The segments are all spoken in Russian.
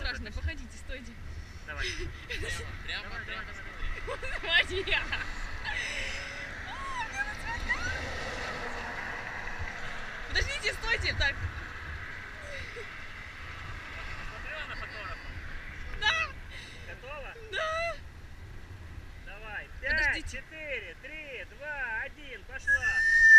страшно, походите, стойте. Давай. Прямо. Смотри. Подождите, стойте, так. Смотрела на фотографа? Да. Готова? Да. Давай. 5, Подождите. 4, 3, 2, 1, пошла.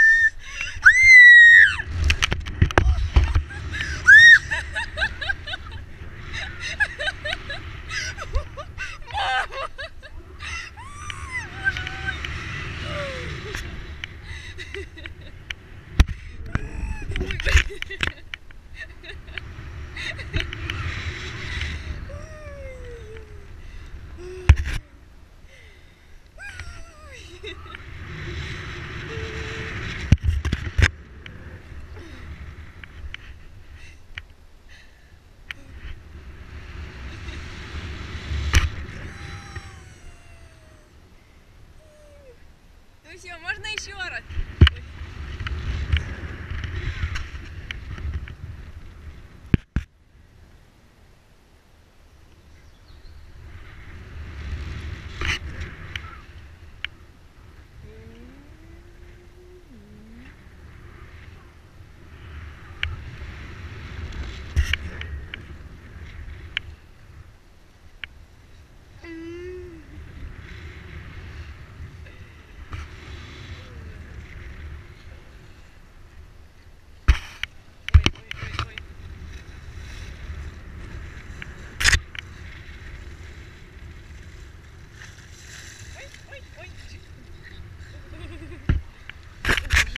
Мама. Ну все, можно еще раз?